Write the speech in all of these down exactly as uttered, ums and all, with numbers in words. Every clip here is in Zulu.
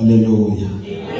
Hallelujah.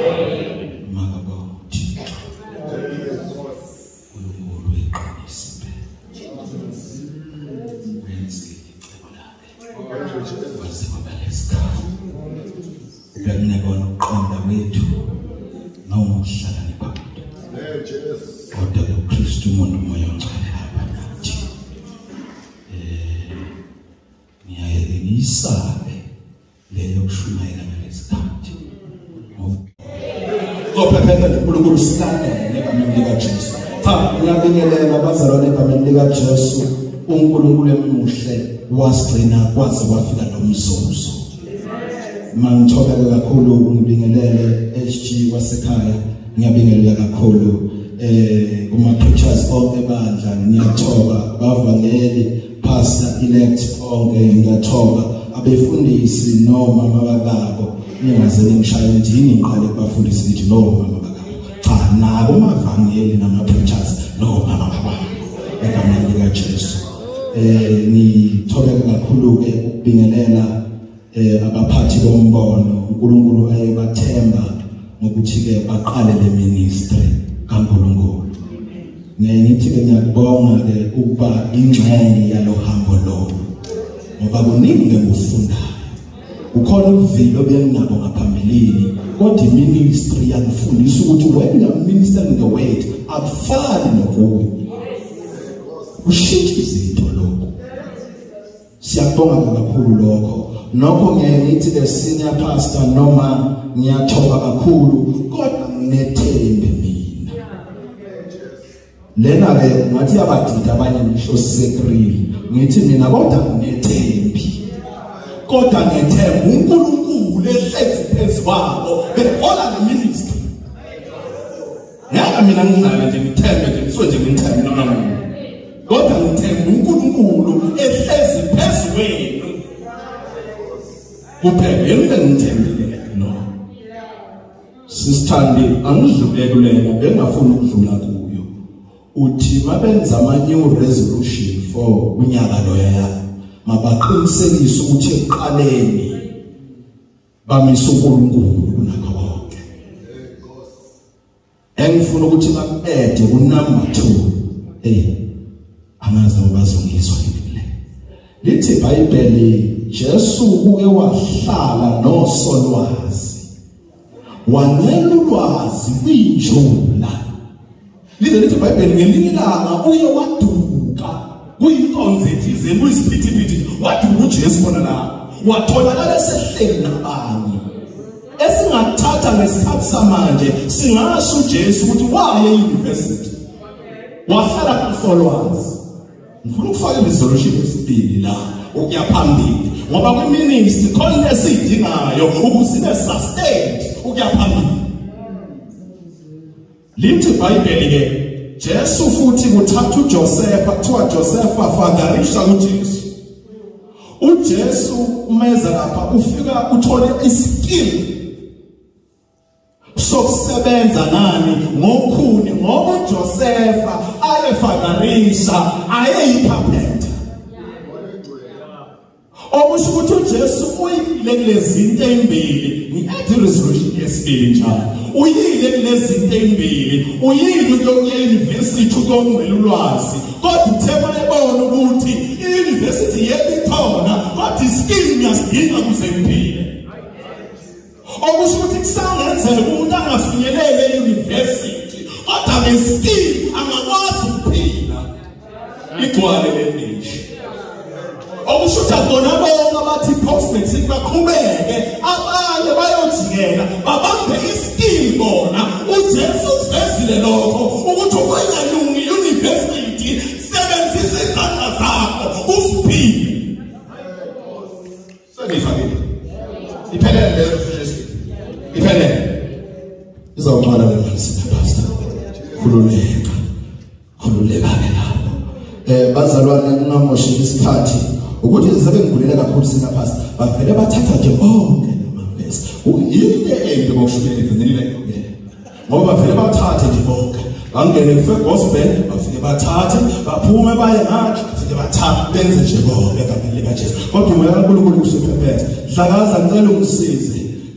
Jesu uNkulunkulu emuhle wasigcina kwaze wafika nomzuzu. Mangithobeka kakhulu ngibingelele H G wasekhaya, ngiyabingelela kakhulu eh kuma preachers onke bandla, ngiyathoba bavangeli pastor elect onke, ngiyathoba abefundisi noma mabakabo, ningaze ngishaye nje ngiqale kubafundisi ukuthi no mama bakabo, cha nabo mavangeli nama preachers no mama bakabo egameni lika Jesu. Eh ngithobeka kakhulu ke ukubingelela eh abaphathi bombono uNkulunkulu ayebathemba ngokuthi ke baqale le ministry kaNkulunkulu. Ngiyithi ke ngiyabonga ke ukuba ingxenye yalo hambo lo, ngoba kuningi ngikufundayo. Ukhona ukuvilo benginabo ngaphambilini, kodwa iministry yakufundisa ukuthi when you minister in the word akufani nokunye. Ushintsha izinto lokho. Siyabonga kakhulu lokho. Nokho ngiyithi ke senior pastor noma ngiyathoba kakhulu kodwa nginethembe mina. Lena ke ngathi abadida abanye ngisho secretary. Ngithi mina kodwa nginethembi. Kodwa ngethemba uNkulunkulu ehlezi phezu kwabo behola le ministry. Yaka mina ngizala nje ngithembe nje ngiso nje ngithembe noma noma. Kodwa ngithemba uNkulunkulu ehlezi phezu kwenu. Kuphela ngithembile no. Sisithandi angidlule kulena bengafuna ukudlula kuyo. Uthi mabenza ama new resolution for unyaka loya mabaqinisekise ukuthi eqaleni bamisa uNkulunkulu kunakho konke. Engifuna ukuthi bakuede ku number two. Eh amazi bazongizwa ngile. Lithi iBhayibheli Jesu uke wahlala nosolwazi. Wanela ulwazi kwinjula. Lize lithi iBhayibheli ngelinye ilanga uye waduka kuyinkonzo ethize kuyisiphithiphithi waduka uJesu bona la. Watholakala esehleli nabanye. Esingathatha ngesikhathi samanje singasho uJesu ukuthi waye euniversity. Wahlala kusolwazi. Ngifuna ukufaka resolution esibili la ukuyaphambili ngoba kwiministry khona esidingayo ukuzibe sustained ukuyaphambili. Lithi iBhayibheli ke Jesu futhi kuthatha uJoseph kuthiwa Joseph afadarisha uJesu. uJesu umeza lapha ufika uthola iskill sokusebenza nani ngokhuni ngoba uJoseph ayefadarisha ayeyiphaphetha. Okusho ukuthi uJesu uyile kulezinto ezimbili, ngiyathi resolution yesibili njalo. Uyile kulezinto ezimbili, uyile ukuya euniversity ukongcela ulwazi. Kodwa uthema ebona ukuthi iuniversity yebikhona, kodwa iskill ngiyasidinga kuze ngiphile. Okusho ukuthi kusangenzeka umuntu angafinyelele euniversity, kodwa ngeskill angakwazi ukuphila. Igcwale lenisho. Okusho ukuthi akona bonke abathi prospects baqhubeke abanye bayojikela babambe iskill bona. uJesu uvezile lokho ukuthi ukwanyalungi university sebenzisa izandla zakho usiphile. Senifakile iphelele leyo suggestion iphelele izawuqala ngemali pastor khululeka khululeka ke lapho. Eh bazalwane ngingamoshela isikhathi ukuthi sizabe ngigulela kakhulu sina pastor bavele bathatha nje bonke amavesi uyinde ende bokushukela ngenile yonke ngoba bavele bathathe nje bonke bangene ku gospel bafike bathathe baphume baye ngathi bafike bathathe benze nje bonke kaphela kaJesu. Kodwa umoya kaNkulunkulu usuphephethe dlakaza ngicela ungisize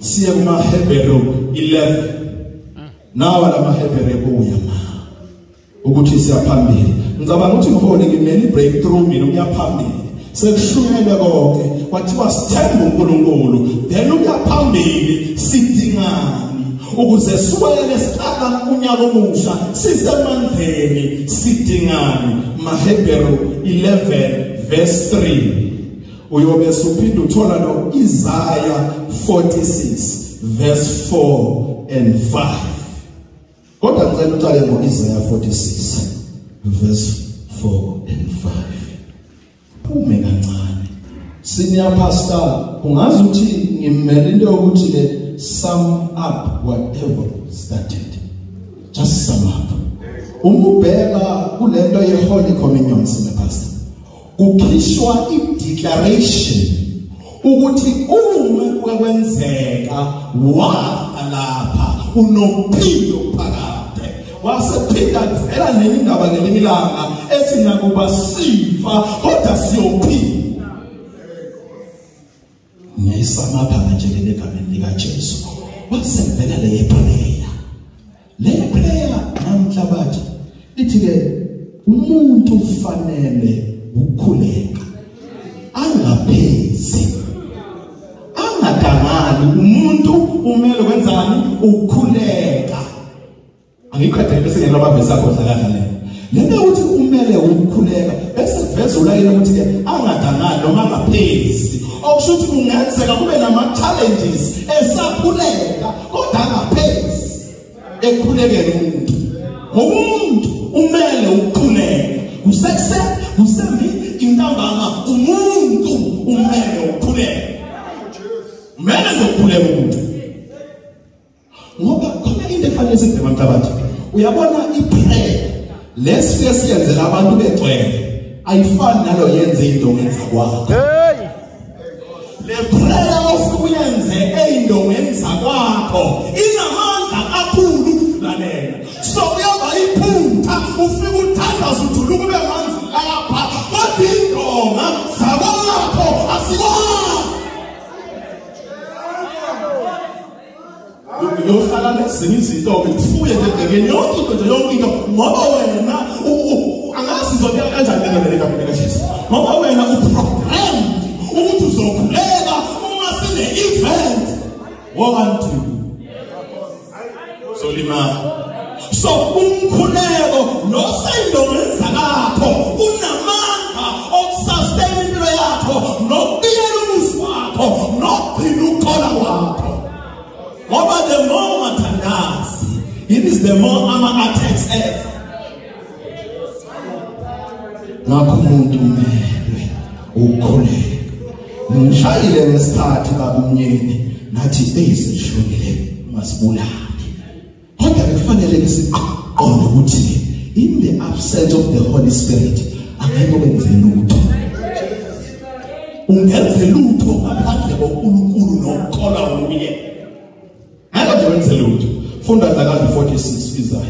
siye kuma Hebrew eleven. Nawa la maHebrew ebuya ma ukuthi siyaphambili. Ngicabanga ukuthi ngibone ngimele breakthrough mina uyaphambili. Sekushunyelwe konke kwathiwa sithembe uNkulunkulu then uyaphambili sidingani ukuze siwele siqala unyaka omusha sisemandleni sidingani. maHebrew eleven verse three uyobe suphinda uthola no Isaiah forty-six verse four and five. Kodwa ngicela uqale ngo Isaiah forty-six verse four and five. Ume kancane senior pastor ungazi ukuthi ngimele into ukuthi le sum up whatever started, just sum up. Umubheka kulento ye Holy Communion senior pastor kukhishwa i-declaration ukuthi uma kwenzeka wafa lapha unophilo phakade wasephinda vela nemindaba ngelimilanga ethi nakuba sifa kodwa siyophila. Ngiyisamapha nje legameni lika Jesu wasevela le prayer le prayer namhla bathi ithi ke umuntu ufanele ukukhuleka angaphezi angadangali. Umuntu umele kwenzani ukukhuleka. Angiqedele bese ngena amavesi akho hlakana le lento ukuthi umele ukukhuleka bese vese ulayela ukuthi ke angadangali noma angaphezi. Okusho ukuthi kungenzeka kube nama challenges esakhuleka kodwa angaphezi ekukhulekeni umuntu. Umuntu umele ukukhuleka usekuse usembi intambama umuntu umele ukukhuleka. Umele ukukhuleka umuntu ngoba khona into efanele sidema mntabathi. Uyabona iprayer lesifike siyenzela abantu begcwele ayifani nalo yenze into ngenza kwakho. Hey, le prayer ofuyenze eindo ngenza kwakho inamandla kakhulu lalela. So uyaba iphutha ufika uthandaza uthula kube manzi lapha kodwa indonga zakwakho asikwazi. Uyohlala nezinye izinto kufuye ngegekeni yonke into yonke into ngoba wena angasizobeka kanjani ngene lekamini kaJesu ngoba wena uprogram ukuthi uzokhuleka uma sine event wobantu solima. So umkhuleko nosendo ngenza lapho unamandla okusustain impilo yakho nokubiyela umuzi wakho nokugcina ukukhola kwakho. Ngoba the more mathandazi it is the more ama-attacks ever. Ngakho umuntu umele ukukhuleka. Ngishayile ngesikhathi kabumnyeni nathi eyisishonile masibulali. Kodwa kufanele siqonde ukuthi in the absence of the Holy Spirit angeke wenze lutho. Ungenze lutho ngaphandle koNkulunkulu nokukholwa kuye. Ngeke wenze lutho. Funda Isaiah forty-six Isaiah.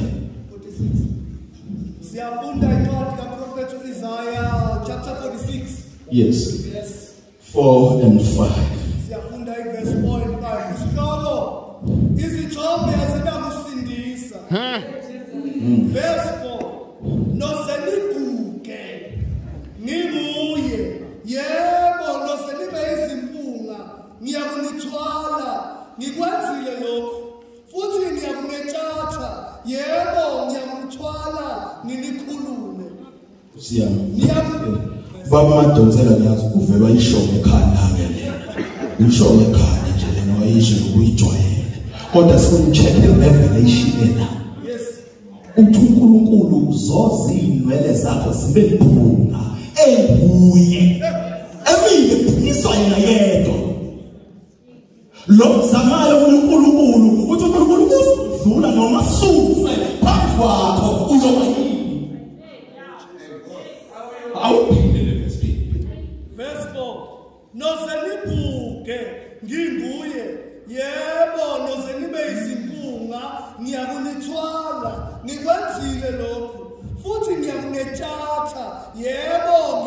Siyafunda incwadi kaProfethi Isaiah chapter forty-six. Yes. Yes. four and five. Siyafunda verse four and five. Isihloko izithombe azinakusindisa. Verse four. Noseliguke ngibuye yebo noselibe izimpunga ngiyakunithwala ngikwenzile lokho futhi ngiyakunethatha yebo ngiyakuthwala nginikhulume. Siyami baba madonsela ngiyazi uvelwa ishoke ekhanda ngene ishoke ekhanda nje lena wayisho ukuyijwayela kodwa sikumcheck revelation ena. Yes. Uthi uNkulunkulu zozinwele zakho zibe liphunga enguye emile phiswa yena yedwa lo zamayo uNkulunkulu uthi uNkulunkulu udlula noma sufe phambi kwakho uyoba yini. Awuphinde verse four. Noseliguke nginguye yebo nozenibe izimpunga ngiyakunithwala ngikwenzile lokho futhi ngiyakunethatha yebo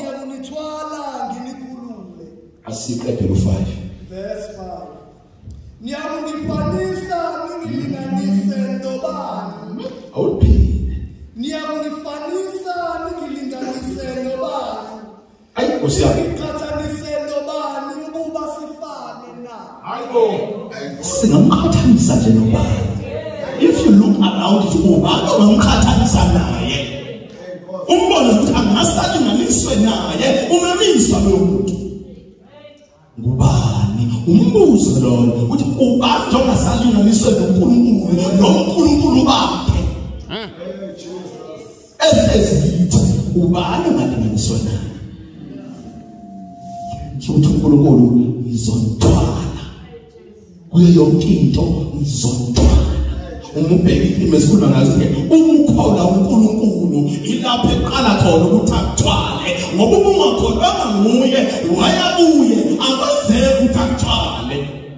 ngiyakunithwala nginikhulule. Asiqedele five. Verse five. Ngiyakunethatha ngifanisa ngilinganise nobani. Hayi kusiyaphi. Ngiqhathanise nobani ukuba sifane na. Hayibo. Singamqhathanisa nje nobani. If you look around you ubani ongamqhathanisa naye. Umbona ukuthi angasalinganiswe naye umemiswa lo muntu. Ngubani? Umbuzo lona ukuthi ubani ongasalinganiswe noNkulunkulu noNkulunkulu bakhe. Esezithi ubani ongalinganiswe naye. Ukuthi uNkulunkulu izontwana kuyo yonke into izontwana. Umubheki impilo esikhuluma ngazo ke umkhola uNkulunkulu ilapho eqala khona ukuthi akuthwale ngoba uma ungakholwanga nguye wayabuye akwenzeki ukuthi akuthwale.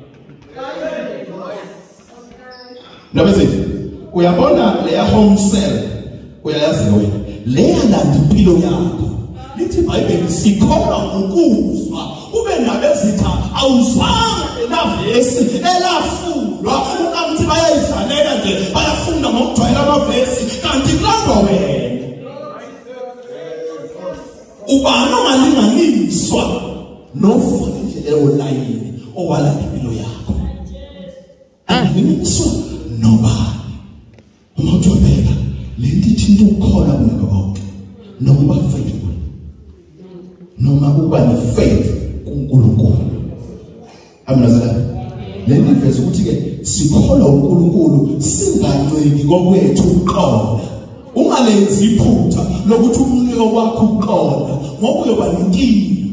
Nabezithi uyabona leya home cell uyayazi wena leya landi impilo yakho lithi iBhayibheli sikholwa ngokuzwa ube nabezitha awuzwanga elavesi elafundwa ukamthi bayayidlalela nje bayafunda ngokujwayela amavesi kanti kulandwa wena ubani ongalinganiswa nofuna nje leyo layini owala impilo yakho anginiswa nobani uma uthobeka lento ithinta ukukhola kunakho konke noma faithful noma uba ne-faith kuNkulunkulu. Amnazala lento iveza ukuthi ke sikholwa uNkulunkulu singanciki kokwethu ukuqonda. Ungalenzi iphutha lokuthi umnike wakho ukuqonda ngoba uyoba nenkinga.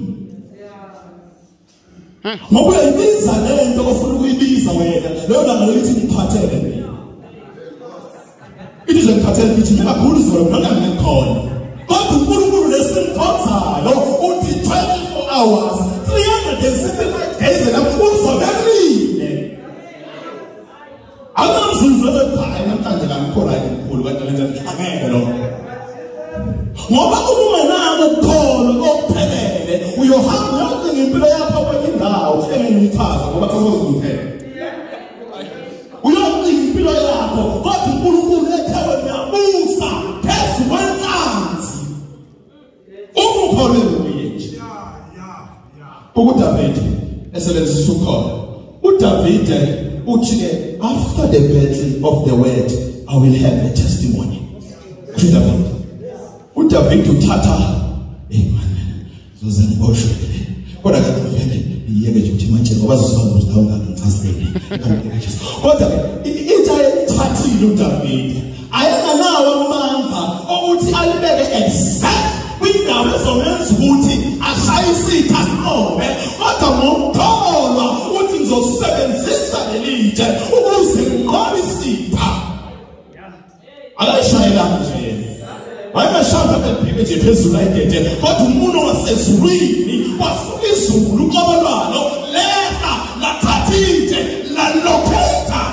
Ngoba uyayibiza lento ofuna ukuyibiza wena leyo ndaba lethi ngiphathele mina. It is a pattern which ngakakhulu zona noma ngikhona. Kodwa uNkulunkulu lesimkhonzayo uthi twenty-four hours three hundred sixty-five days lapho uzobelile. Angamzuzu ekhaya namhlanje ngakholwa inkulu kanti lenza angeke lo. Ngoba uma nako ukukhona okuphelele uyohamba yonke ngempilo yakho kwenye indawo engenichaza ngoba kuzokuphela. Uyohamba impilo yakho kodwa uNkulunkulu ethewe nyabusa phezu kwenhlanzi. Umukholwe nguye nje. UDavid esebenzisa ukhona. UDavid uthi ke after the battle of the word I will have a testimony. UDavid. UDavid uthatha eh man zoze ngiboshwe. Kodwa ke vele iyeke nje ukuthi manje ngoba sizobamba usidawu ngangicazile. Kodwa into ayithathile uDavid ayenganawo amandla ukuthi alibeke exact kwindawo ezomenza ukuthi ashayisitha sinqobe kodwa ngokukholwa uthi ngizosebenzisa lelitshe ukuze ngiqobe isitha. Akashayela nje wayengashaya bebheke nje phezulu ayidede kodwa umuntu wasezulwini wasuka izulu qobolwalo leka lathatha itshe lalokhetha.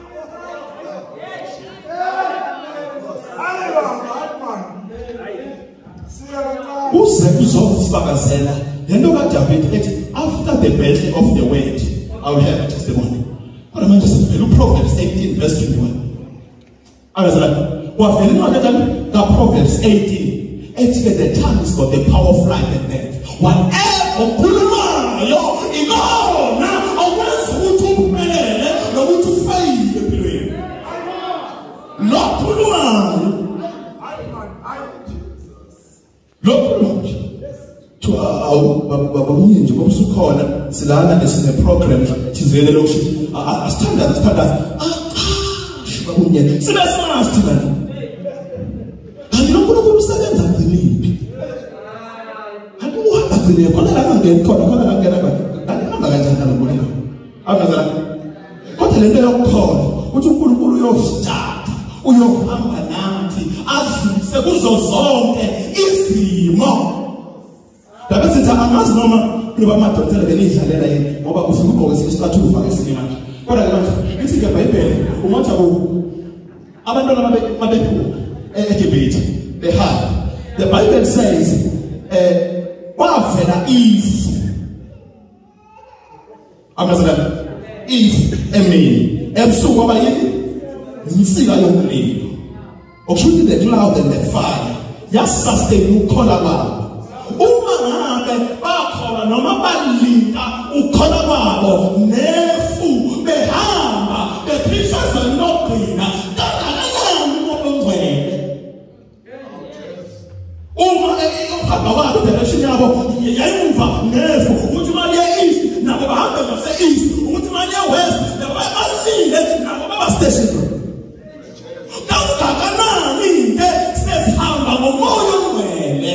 Uze uzofakazela lento kaDavid ethi after the battle of the word I will have a testimony. Kodwa manje sivela uProverbs eighteen verse twenty-one. Awazala wavela incwadi kaProverbs eighteen ethi the tongue has got the power of life and death. Whatever ukhulumayo ikona okwenza ukuthi uphelele nokuthi ufeyile empilweni. Lo khulumayo Look, to our Babamins, Bobsukhona, Silana is in a program, Tizele Loshi, a standard, a standard. Ah, Shibabunya, so that's not man. And you don't go to stand at the lead. I don't want that to be. What I get, what I get, I'm not going to I'm not what the little call, what you put your start, or your Hambanati, as the Buzo izimo dabese tha angazi noma kuba madodela belidlalela yini ngoba ufika ugqoke isithathu ufaka isinye manje kodwa ke manje ithi ke iBhayibheli umatha ku abantwana babephuma eGibhithe they had the Bible says eh wavela Eve amazela Eve emini ebusuku abayini insika yomlilo Okusho the cloud and the fire yasustain ukhola kwabo. Uma ngabe bakhola noma balinda ukhola kwabo nefu behamba bephishana nogcina kangakanani ngobungcwele. Uma ehamba kwabo direction yabo yayimva nefu ukuthi mali ye east nabo bahamba ngase east ukuthi mali ye west nabo balinde nabo baba station. Kangakanani ke sesihamba ngomoya ongcwele.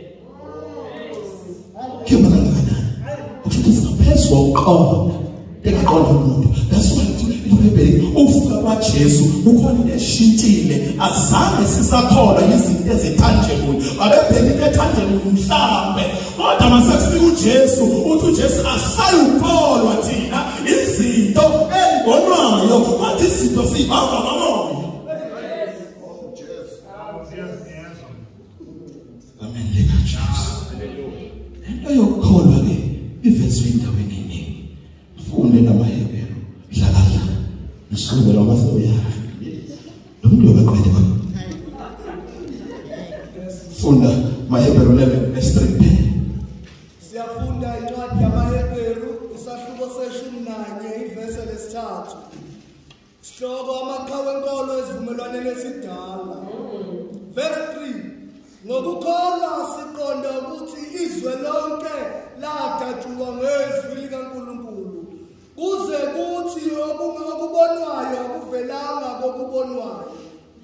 That's why ufika kwaJesu ukhona eshintile azange sisakholwa izinto ezitangible babebheka etangible mhlambe kodwa masifika uJesu uthi uJesu asayukholwa thina izinto ezibonwayo kodwa izinto sibamba ngamoya. Amen. Ento yokholwa ke ivezwe endaweni eningi. Funde namaHebheru dlala usukela masoya. Lomuntu obaqede kwa. Funda maHebheru eleven verse three. Siyafunda incwadi yamaHebheru isahluko seshumi nanye ivesi lesithathu. Sihloko amaqhawe enkolo esivumelwaneni esidala. Verse three. Ngokukholwa siqonda ukuthi izwe lonke ladatshulwa ngezwi likaNkulunkulu kuze kuthi okubonwayo okuvelanga kokubonwayo.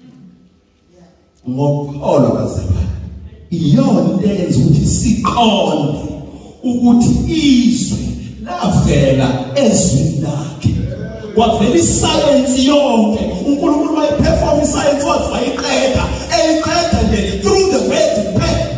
Ngokukholwa bazalwane iyona lenza ukuthi siqonde ukuthi izwe lavela ezwini lakhe. Kwavela iscience yonke uNkulunkulu wayiperform iscience wathi wayiqeda eyiqeda nje through the word prayer.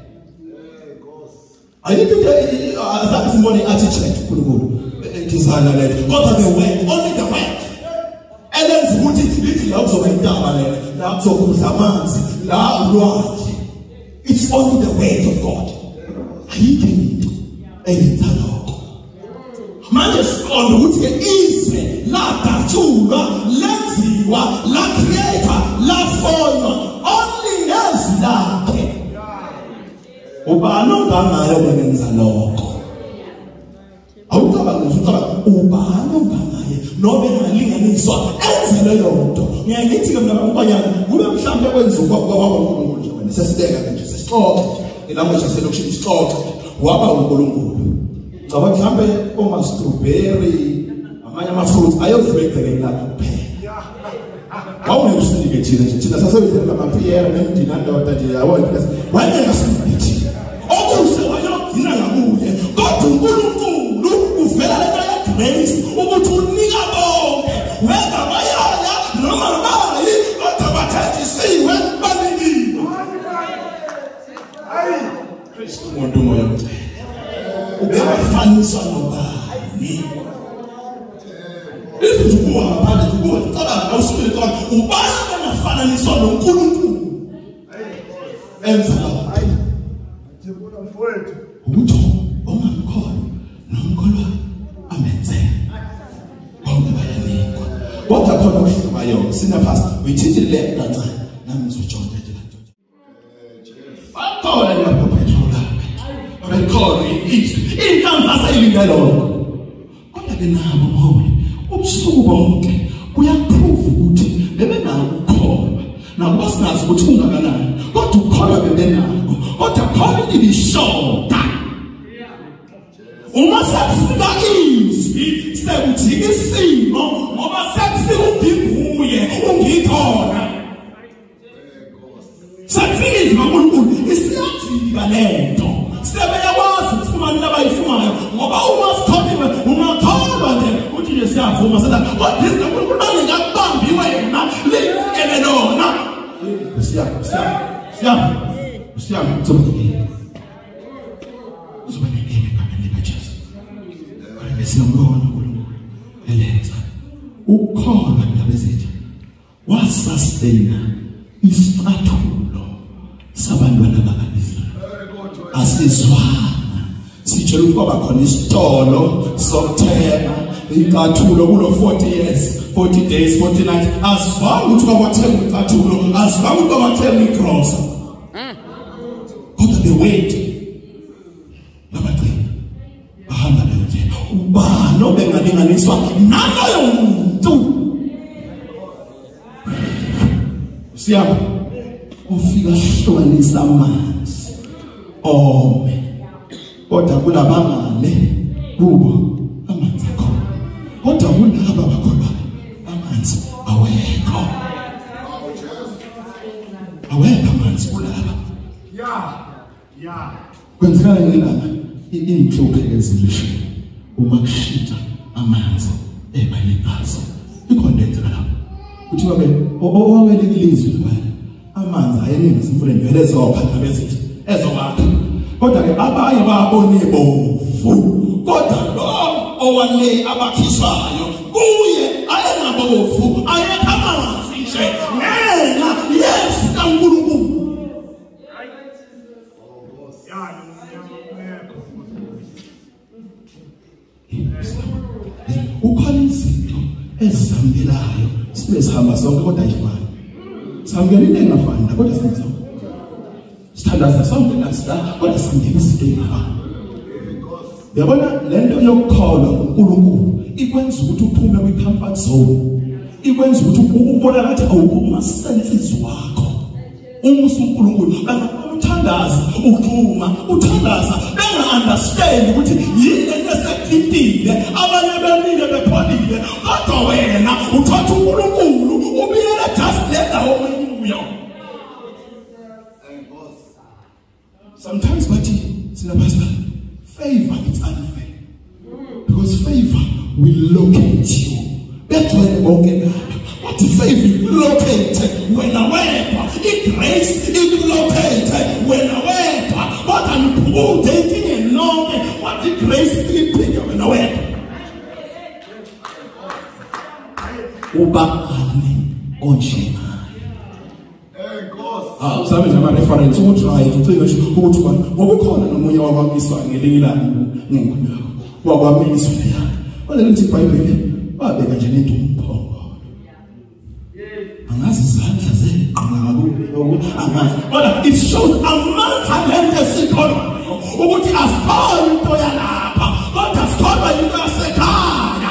Ayikho nje azathi simbone attitude uNkulunkulu edizana le kodwa the word only the word elenza ukuthi lithi la kuzoba intaba le la kuzokudla amanzi la ulwandle. It's only the word of God. Ayikho into eyenza lokho. Manje siqonda ukuthi ke izwe ladatshulwa lenziwa la creator la fonwa only nezwi lakhe. Ubani onganayo bengenza lokho? Awucabanga ukuthi ubani onganayo nobe ngalinganiswa enze leyo nto. Ngiyayithi ke mina bantwana kube mhlambe kwenzuka kwabaNkulunkulu nje wena sesibeka nje sesixoxe ilanguage yaselokishini sixoxe waba uNkulunkulu. Ngoba mhlambe oma strawberry amanye ama-fruits ayozibekele la kuphela. Wawungekusindike thina nje thina sasebenzela amapiyera nemdinandoda nje yabona because wayengasithi okuhle wayogcina ngakuye kodwa uNkulunkulu uvela lento yegrace ukuthi unika bonke whether bayaya noma bayi kodwa bathenjisiwe banikiwe. Hayi Kristu umuntu moya mcela ubebafaniswa nobani izinto kuwa ngaphandle kuwa ucabanga awusubile ucabanga ubani ongafananiswa noNkulunkulu enza hayi ngibona mfowethu ukuthi ongamkholwa nomkholwa amenze bonke bayanikwa kodwa khona uhlubayo sina pastor uyithithile kancane nami ngizojonga nje kanjalo bakhola lapho phethula bakhola izwi inhlanza sayilindelo kodwa ke nabo mholi ubusuku bonke kuyaprove ukuthi bebenako ukukholwa nabo sinazi ukuthi ungakanani kodwa ukukholwa bebenako kodwa khona libishoda uma sekufika izwi sekujika isimo ngoba sekufika ungiguye ungikhona sekufika izwi kaNkulunkulu isiyajika lento sebeyakwazi ukufumana labayifunayo ngoba uma sikhophiwe ungakholwa nje uthi nje siyavuma sena kodwa izinto uNkulunkulu angekabambi wena lifikele lona siyapha siyapha siyapha siyapha uzobona uzobona ngeke kambe kaJesu kodwa besiyambona uNkulunkulu elenza ukholwa ndabezethu wasustain isiphathulo sabantwana bakaIsrael. Asizwana sitshela ukuthi kwaba khona isitolo sokuthenga icathulo kulo forty years, forty days, forty nights. Asivanga ukuthi kwathenga icathulo, asivanga ukuthi kwathenga igrosa. Kodwa the wait. Babacela. Bahamba nje. Ubani obengalinganiswa naloyo muntu. Siyaba ufika hlukanisa amanzi. Oh. Kodwa kulabangale kubo amanzi akho. Kodwa kulaba bakholwa amanzi awekho. Awekho amanzi kulaba. Yeah. Yeah. Kwenzeka ngelanga inhlupho ezilisho uma kushita amanzi ebayikazi. Ikhondenzeka lapho. Kuthiwa ke owawelekilizwe phela. Amanzi ayeningi simfuleni vele ezophatha bezithi ezokwakha. Kodwa ke abanye babone bovu. Kodwa lo owale abakhishwayo kuye ayengabovu ayekho amanzi nje. Nena yes kaNkulunkulu. Ukhona izinto ezihambelayo sibe sihamba sonke kodwa ayifani. Sihambela into engafani kodwa senza. Sithandaza sonke la kodwa sihambela izinto engafani. Yabona lento yokukholwa uNkulunkulu ikwenza ukuthi uphume kwi-comfort zone. Ikwenza ukuthi ubone ngathi awukho senses wakho. Uma uNkulunkulu uthandaza ukhuma uthandaza benga understand ukuthi yini esekhithile abanye bemile bepholile kodwa wena uthatha uNkulunkulu ubiyele just let the whole you. Sometimes but sina pastor favor is unfair because favor will locate you. That's why they won't get out. What the favor located when I went. It grace it located when I went. What I'm poor taking and long. What the grace it bigger when I went. Uba ani onshema. Ah, sabe já uma referência muito right. Então eu acho que o outro ano, o que ona nomunye wabamiswa ngelila ngengqondo. Wabamiswa ya. Wale lithi Bible babeka nje nedumpo. But it shows a man's talent ukuthi asifani into yalapha kodwa sikhona into yasekhaya.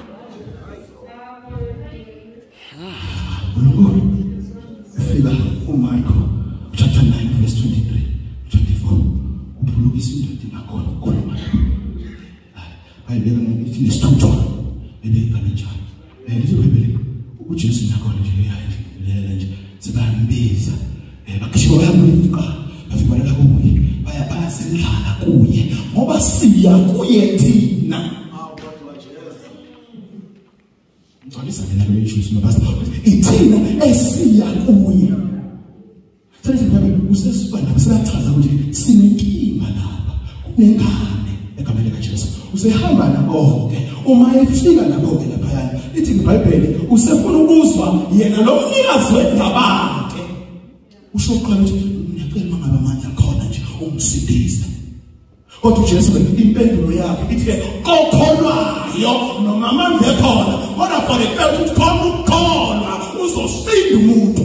Fika uMichael chapter nine verse twenty-three twenty-four uphulukisa into inakhona ukukhuluma. Ayibeka ngithi nesithutho ebeka kanjani. Eh lithi Bible uJesu nakhona nje yayilela nje sibambiza eh bakhishiwa bayamlifika bafika la kuye baya bayasidlala kuye ngoba siya kuye thina. Awu kodwa Jesu ngicabisa mina le issue no pastor ithina esiya kuye. Sase babe usesibanda siyachaza ukuthi sinenkinga lapha kunengane egameni kaJesu usehamba nabo ke uma efika nabo ke lapha lithi iBhayibheli usefuna ukuzwa yena lo mnikazi wendabake usho qala ukuthi ngiyacela mangabe amandla khona nje umsindise. Kodwa uJesu impendulo yakhe ithi kokholwayo noma amandla khona kodwa for the fact ukuthi khona ukukholwa uzosinda umuntu.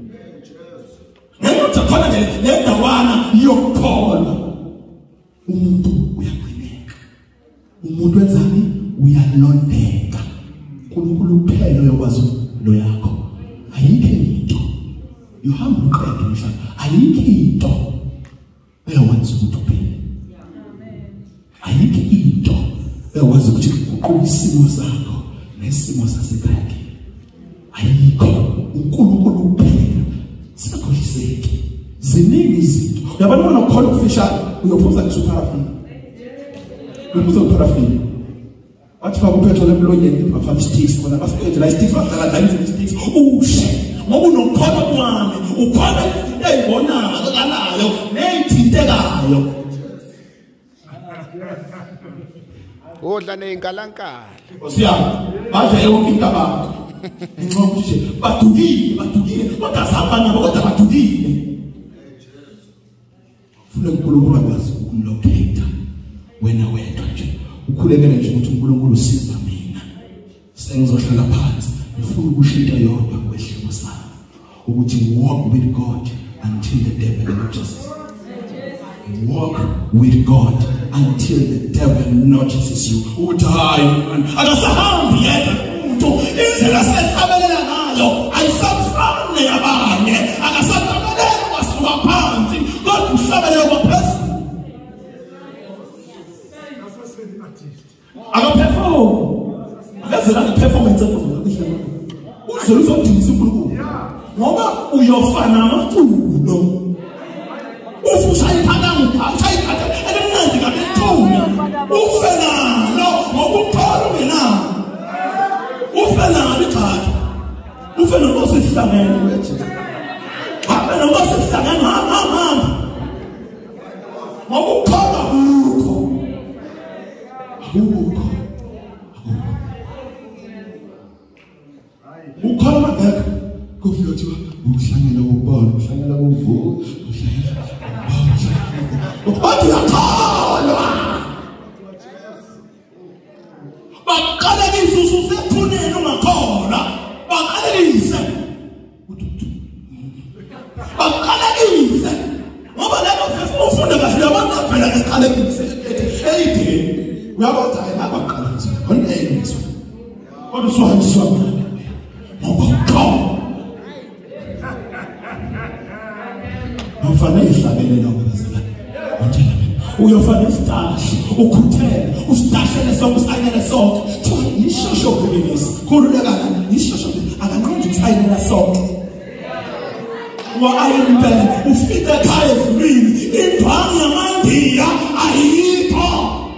Ngeke ukhona nje le ndawana yokukholwa umuntu uyaqineka. Umuntu wenzani uyalondeka. uNkulunkulu kuphela uyakwazi lo yakho. Ayikho into. Uhamba uqede umhlaba. Ayikho into eyakwazi ukuthi uphile. Ayikho into eyakwazi ukuthi uqobe isimo sakho nesimo sasekhaya. Ayikho. uNkulunkulu kuphela. Sakholiseke. Ziningi izinto. Uyabona ukukholwa okufishane uyophuza ngisho parafini. Uyophuza parafini. Athi fa uphethwe emlonyeni bafaka isticks khona bafike la isticks badala dala isticks ushe ngoba unokukholwa kwami ukholwa into eyibonayo akalayo neyithintekayo. Odla neyinkalankala osiyama baje yonke into abantu ngicela nje badukile badukile kodwa sihamba nabo kodwa badukile. Funa uNkulunkulu akwazi ukumlocate wena wedwa nje ukhulekele nje ukuthi uNkulunkulu usiza mina sengizohlala phansi ngifuna ukushintsha yodwa kwehlelo sami ukuthi walk with God until the devil notices. Walk with God until the devil notices you. Uthi hayi man akasahambi yedwa umuntu indlela sesabelela ngayo ayisafane yabanye akasabelela kwasuka phansi kodwa uhlabelela kwaphezulu. Akaperform akazela performance yakho kuhlelo uzolo uzodinisa uNkulunkulu ngoba uyofana amaculo ufusha iphakanga uphatha ikhatha elimnandi kabethuni ufena lo ngokukhola wena ufena ngikhatha ufena ngosihlangene weJesu apha ngosihlangene mama mama ngokukhola ukho ukho ukhola ngakho kufika thiwa uhlangela ubona uhlangela uvuka Bathi yakholwa baqalekise ususephuneni ungakholwa baqalekise baqalekise ngoba lelo ufunda kahle abantu avela ngeqalekise eyidini uyabona hayi abaqalekise oneyizwe kodwa sohanjiswa ngoba ukholwa ufanele ihlabelele ngokuzayo uyofana isitashi ukhuthele usitashele sonke usayinele sonke ishosho kubinisi khululekana ishosho akanqonje usayinela sonke wa ayimbe ufike ekhaya ezulwini indwangu yamandiya ayikho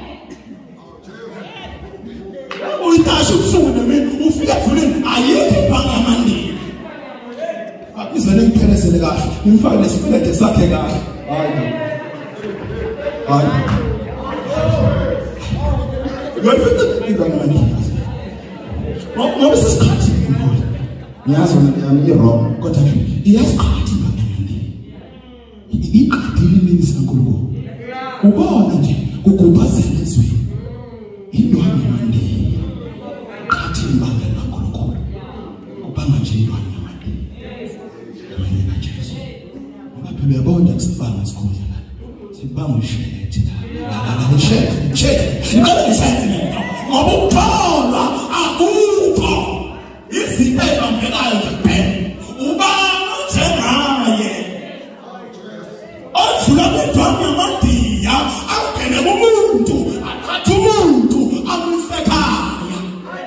uyitashi ubusuku nemini ufike ezulwini ayikho indwangu yamandiya akuzele ngiphelezele kahle ngimfake nesipelede sakhe kahle hayi hayi ngiyafika indwangu yamandiya ngoba sesikhathi ngimhola ngiyazi yami i-wrong kodwa iyasikhathi indwangu yamandiya iqadile imini sankulunkulu ubona nje kugubhazela ezweni indwangu yamandiya qathi imbangela kankulunkulu kubanga nje indwangu uyabona kusibanga sikhona sibanga ushethi la la ushethi ushethi ngicela ngisenze ngoba ukuthola akukho izinto ezibambekayo kuphela uba njengaye odlula kwendwangu yamandiya angene kumuntu athathe umuntu amsekhaya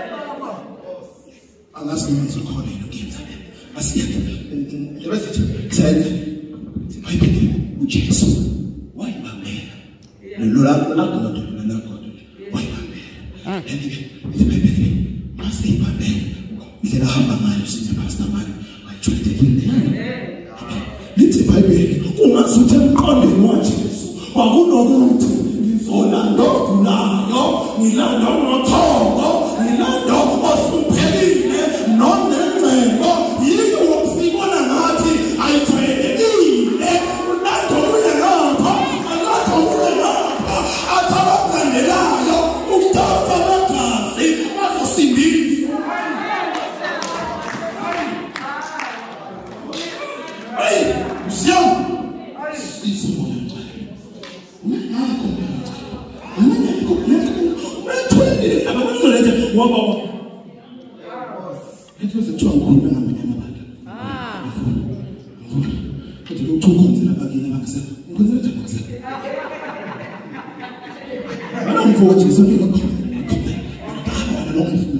angasingizo khona lokuyenza asiyeke lebesithi tsenze ayibheke uJesu wayibambela lo la la kodwa la kodwa wayibambela endibheke masibambela indlela hamba ngayo sithi pastor manje ayijwayelekile lithi iBhayibheli ungasuthe emqondweni waJesu kwakunokuthi ngizolanda ogulayo ngilanda unothongo ngilanda osuphelile nonengcebo yini wokusikona ngathi ayijwayelekile Whoa, it was a strong group and I'm about it. Ah, but you two comes in about getting myself. I don't know what you're saying. I don't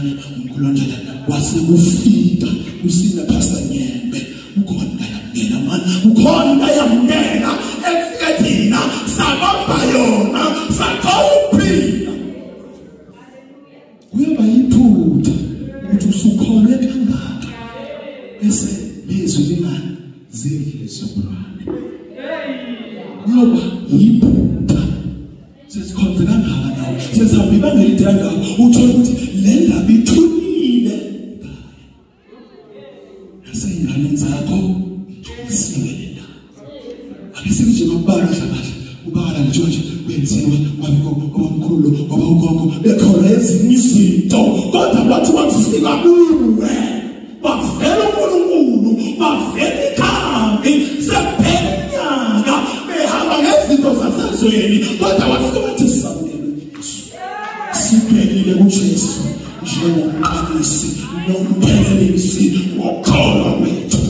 Ufika usina pastor Nyembe ukhona ngena isizukulwane ngoba yiphupha sesikhonze kangaka nawe sesihamba ibanga elide kangaka uthola ukuthi le ndaba ithulile nasey'ngane zakho siwelela akesenje mabala hlabahla ubala nje nje kwenziwa mabiko omkhulu ngoba ugogo bekhona ezinye izinto kodwa bathi wakufika kuwe bavela uNkulunkulu bavela ikhambi sephela inyanga behamba ngezinto zasezweni kodwa wafika wathi samukele Yesu sibhekile kuJesu njengomqalisi nomphelelisi wokholo wethu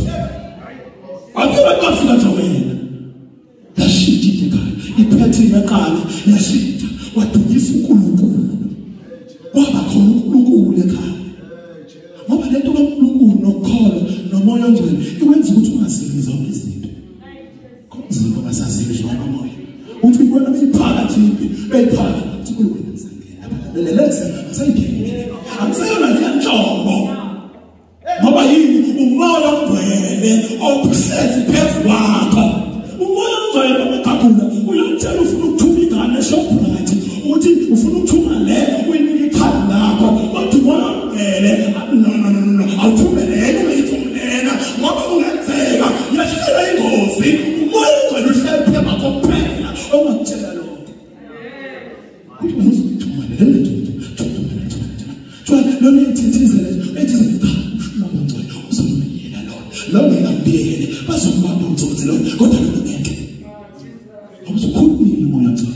wafika kwafika thobela yashitha ekhaya iphethe yaqala yashitha wadunyisa uNkulunkulu waba khona uNkulunkulu ekhaya ngoba lento kaNkulunkulu nokholo nomoya ongcwele ikwenza ukuthi ungazivi zonke izinto konzima basazivi njengoba moya uthi ubona beyiphakathi beyiphakathi uNkulunkulu ngizangena le lethe asayingene akusayona le njongo ngoba yini umoya ongcwele obuhlezi phezu kwakho umoya ongcwele bakagula uyamtshela ufuna ukuthuma ingane eShoprite uthi ufuna ukuthuma le uyinika ikhadi lakho kodwa umoya ongcwele no no no no awuthumelele uyithumela ngoba ungenzeka yashela ingozi umoya ongcwele uhleli phepha kokuphela ongakutshela lokho uthi uzithumela le nto thumela thumela lo nithithizele ethizele umoya ongcwele uzomyela lo lo ngiyambiyele bazombamba utsotsi lo kodwa lo ngeke uzokhulumile umoya ongcwele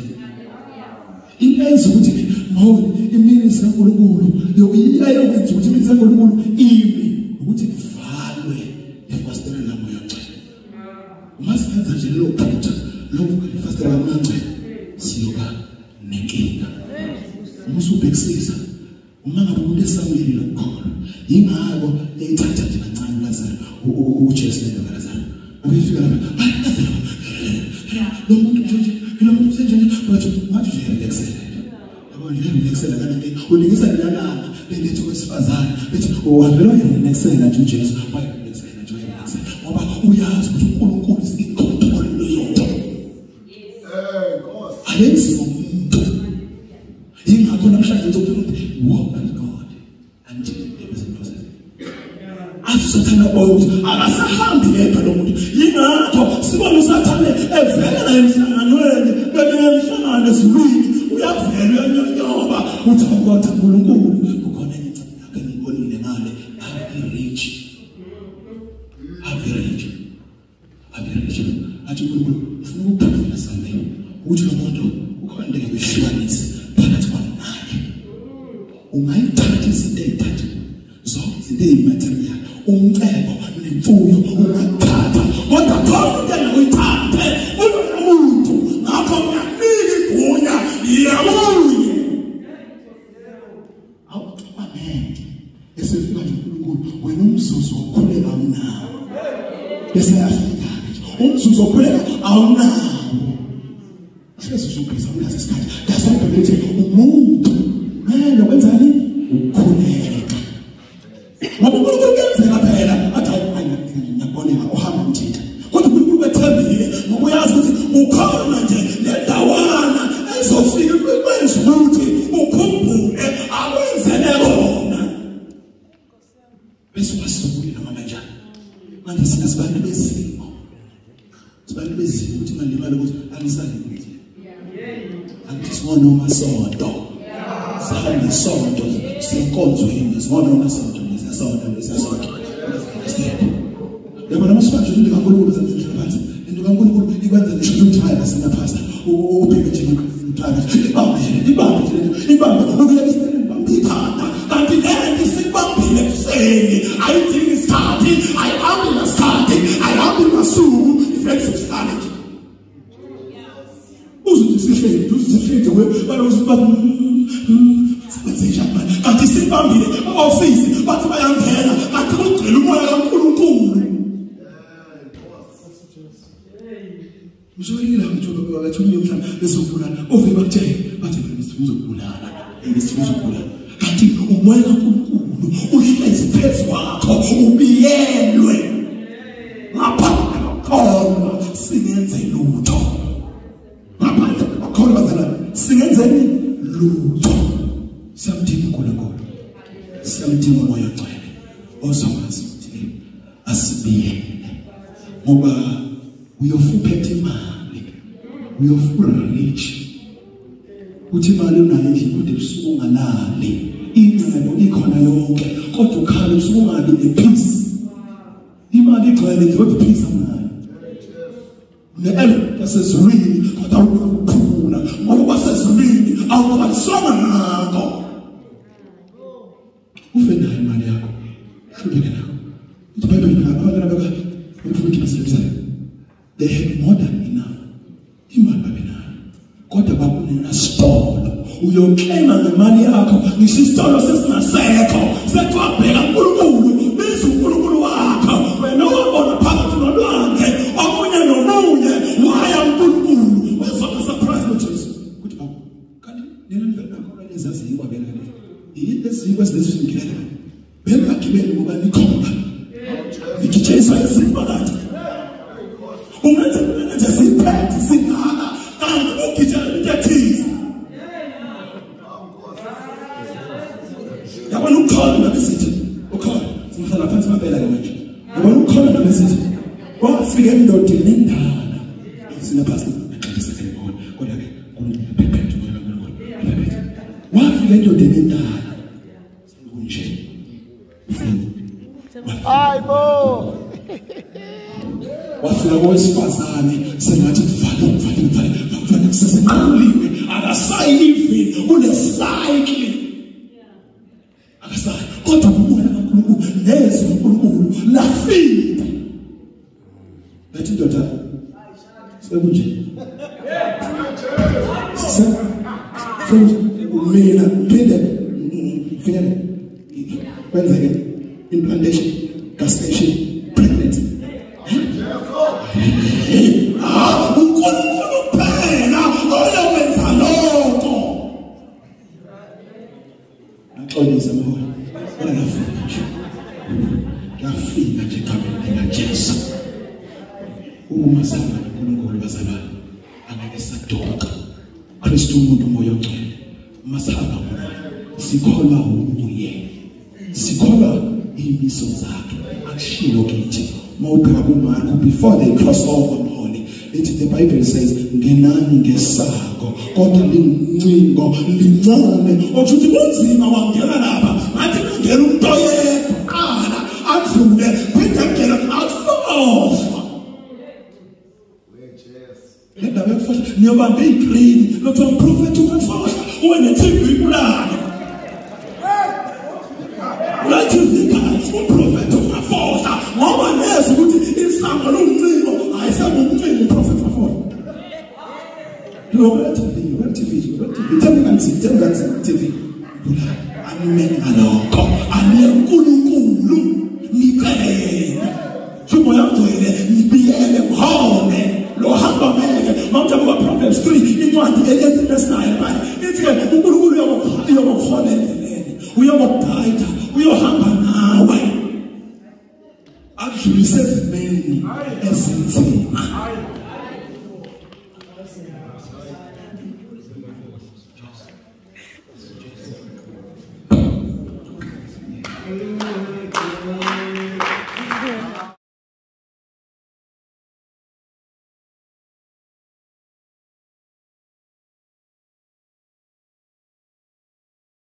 inenza ukuthi ngoba iminisela kaNkulunkulu yoyiyayo kwenza ukuthi iminisela kaNkulunkulu imi ukuthi kuvalwe ifastela lamoya ongcwele masenza nje lo phutha lo ifastela lamoya ongcwele siyoba nenkinga umusubhekisisa uma ngabe umuntu esamile lokholo ingako eyithatha nje kancane Lazaro uJesu lento kaLazaro ubefika lapha hayi Lazaro lo muntu nje lo muntu senje bathi bathi nje relaxela yabo nje relaxela kanti ulingisa lelana lelethu kwesifazana bethi owavela relaxela nje uJesu hayi relaxela nje relaxela ngoba uyazi ukuthi uNkulunkulu isicontrol leyonto eh Nkosi ayenzi umuntu ingakho namhlanje ngizokuthi walk with God until the day of process asathana ukuthi akasahambi yedwa lo muntu yingakho sibona usathane evela la emhlanganweni bebeke emhlangano ezulwini uyavela uyanyonyoba uthi akwatha uNkulunkulu kukhona incwadi yakhe ngibonile ngale average average average athi uNkulunkulu ufuna ukuphila samele uthi lo muntu ukhona into ebehlukanisa phakathi kwanaye ungayithatha izinto ezithatha zonke izinto ezimaterial umcebo nemfuyo ungathatha kodwa khona into engakuyithathe umuntu ngakho ngiyanika igunya yamunye amen esefika nje uNkulunkulu wena umzuzu wokukhuleka awunawo bese yafika umzuzu wokukhuleka awunawo hlezi usubiza unazi isikhathi dasayibhelethi umuntu manje kwenzani ukukhuleka ngoba uNkulunkulu kuyenzeka phela athi ngiyaboneka uhamba umthetho kodwa uNkulunkulu bethembile ngoba uyazi ukuthi ukhona nje lendawana ezofika kwenza ukuthi ukhumbule akwenzele bona bese wasukile noma kanjani manje sinasibani bezimo sibani bezimo ukuthi manje imali ukuthi angisali ukuthi angithi sibona umasonto sihamba isonto siyenkonzweni sibona umasonto nesonto nesonto yabo namasonto into kaNkulunkulu senze phansi into kaNkulunkulu ikwenza ngisho ukuthi hayi asingaphasa ubheke nje uthanda ibambile ibambile ibambile ukuyeka isibani bambiphanda kanti ende sibambile kuseni ayidingi isikhathi ayihambi nasikhathi ayihambi masuku iflex challenge uzuthi sihleli uzuthi wewe balo uzibamba senjani kanti sibambile office bathi bayangena kanti kugcwele umoya kaNkulunkulu uzoyila mthola bathumile mhlawumbe bezobulala ovela bakutshela bathi ngizokubulala ngizokubulala kanti umoya kaNkulunkulu uhlezi phezu kwakho ubiyelwe ngapha khona siyamdinga umoya ogcwele ozokwazi ukuthi asibiyele ngoba uyofuphethe imali uyofurich uthi imali unayo endlini kodwa usuku ungalali ingcebo ikhona yonke kodwa ukhala usuku ungabi nepeace imali igcwele nje kodwa ipeace amnayo ne-element yasezulwini kodwa awukuphula ngoba kwasezulwini awukwaliswanga ngako ufe nayo imali yakho hluleke nayo uthi bayibheli phela abantwana baka befuna basebenzele they had more than enough imali babenayo kodwa bakunena sitolo uyoklema ngemali yakho ngisisitolo sesingasekho sekwabheka uNkulunkulu biza uNkulunkulu wakho wena wabona phakathi nolwandle omunye nomunye waya uNkulunkulu wezona surprise noJesu ukuthi awu kanti nina nivela khona lezazi yikwabela yini lezikwe lezizingela bemba gibeli ngoba nikhona ikijesa isiphakathi ungathi ungathi siphethe singaka kanti ukijela lethisa yabona ukukhala nabesithi ukhala simhlala phansi mabela ke manje yabona ukukhala nabesithi wafika endodeni endala sina pastor exisa telefoni kodwa ke kuphephethe ngoba ngoba wafika endodeni endala kunje hayibo wafika kowesifazane sengathi vale vale vale vale kusesenqulile akasayivi unecycle akasayi kodwa umoya kaNkulunkulu nezwi uNkulunkulu lafika bathi ndoda sekunje mina phinde ngifike kwenzeke implantation castration pregnant ah uNkulunkulu phela oyawenza lokho axolisa moya wena ngafika nje ngafika nje kambe ngaJesu uma sana uNkulunkulu bazalwane angeke sadoka Kristu umuntu moya ogcwele masahamba ngona sikholwa uye sikholwa imiso zakhe akushiwo kithi mawubheka kuMarko before they cross over mholi ethi the Bible says ngenani ngesako kodwa lincingo lincane othi kunzima wangena lapha ngathi kungena umuntu oyedwa adlule phinde ngena outfosa lenda bekufasha niyobamba igreen lothi umprofeti ukufasha wena T V ibulala Ulathi uzikhathi umprofeti uyafosa ngoba nezi ukuthi isango lomnciko ayisango umnciko umprofeti uyafosa lo T V lo T V lo T V thengansi thengansi T V bulala animeni alokho aniyenkulunkulu nibele Sumo yamthoyile nibiyele ngihone lo hamba meke mawujabuka Proverbs three incwadi elithi verse nine manje ithi ke uNkulunkulu uyokuholela uyobabhayida uyohamba nawe akudlulise ezimeni ezinzima